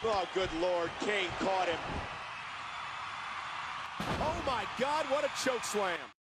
Oh, good Lord. Kane caught him. Oh, my God. What a choke slam.